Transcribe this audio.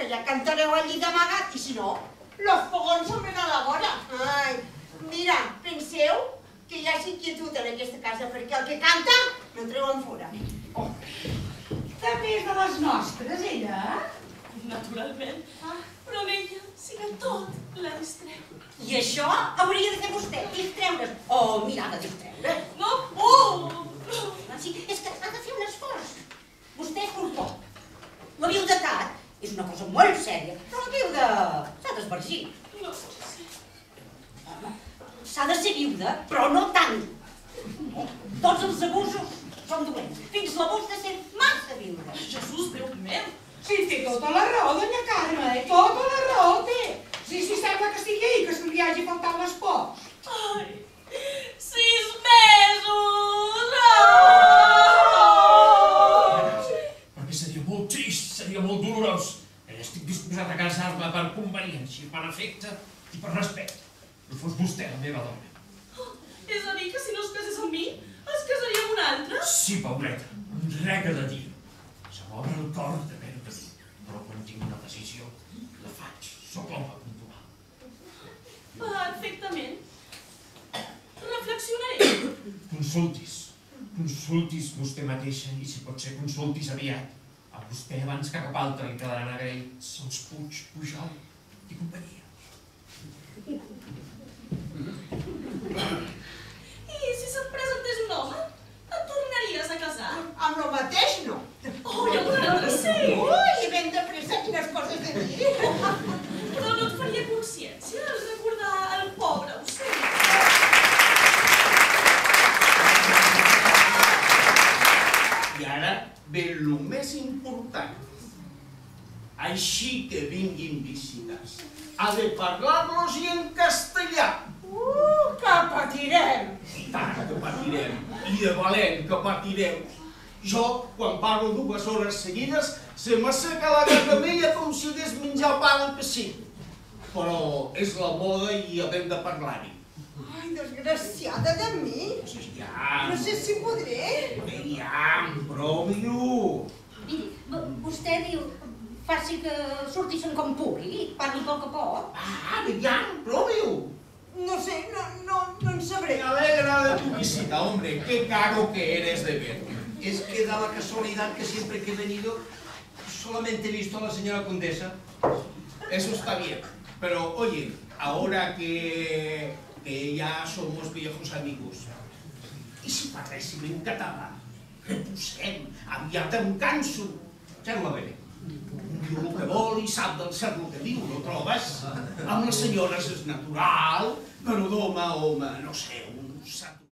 que ja cantareu al llit amagat, i si no, los fogons s'obren a la vora. Ai, mira, penseu que hi hagi quietud en aquesta casa, perquè el que canta no treuen fora. També és de les nostres, ella? Naturalment, però amb ella sí que tot la distreu. I això hauria de fer vostè, distreure's, o mirar de distreure. No puc! Sí, és que ha de fer un esforç. Vostè és un pot. La viudetat és una cosa molt sèria, però la viuda s'ha d'esbargir. No pot ser. S'ha de ser viuda, però no tant. Tots els abusos són dolents, fins l'abús de ser massa viuda. Jesús, Déu meu! Sí, té tota la raó, doña Carme, tota la raó té. Sí, sembla que sigui ell que se li hagi faltat l'espòs. Ai, 6 mesos! Perquè seria molt trist, seria molt dolorós. Estic disposat a casar-me per conveniència, per afecte i per respecte. No fos vostè la meva dona. És a dir que si no es casés amb mi, es casaria amb un altre? Sí, Pauleta, res a dir. Se m'obre el cor d'haver-ho de dir, però quan tinc una decisió, la faig. Sóc l'home puntual. Perfectament. Reflexionaré. Consultis vostè mateixa i, si pot ser, consultis aviat. A vostè abans que cap altre li quedaran agraïts els Puig, Pujol i companyia. I si se't presentés un home, et tornaries a casar? Amb lo mateix, no. Oh, i amb un altre sí! Ui, ben de pressa, quines coses de dir. Però no et faria consciència recordar el pobre ocell. I ara ve el més important. Així que vinguin visites, ha de parlar-los i en castellà. Que patirem. I tant que patirem, i de valent que patireu. Jo, quan parlo 2 hores seguides, se m'asseca la gargamella com si hagués menjat pa al pessic. Però és la moda i havem de parlar-hi. Ai, desgraciada de mi. Ja, No sé si podré. ja, provi-ho. Miri, vostè diu, faci que sortissin com pugui, parli poc a poc. Ja, provi-ho. No sé, no en sabré. Me alegra de tu visita, hombre. Qué caro que eres de ver. Es que da la casualidad que siempre que he venido solamente he visto a la señora condesa. Eso está bien. Pero, oye, ahora que ya somos viejos amigos, ¿y si parléssim en català? Reposem, aviat em canso. Sembla bé. Diu el que vol i sap del cert el que diu, no trobes? Amb les senyores és natural, però d'home a home, no sé, un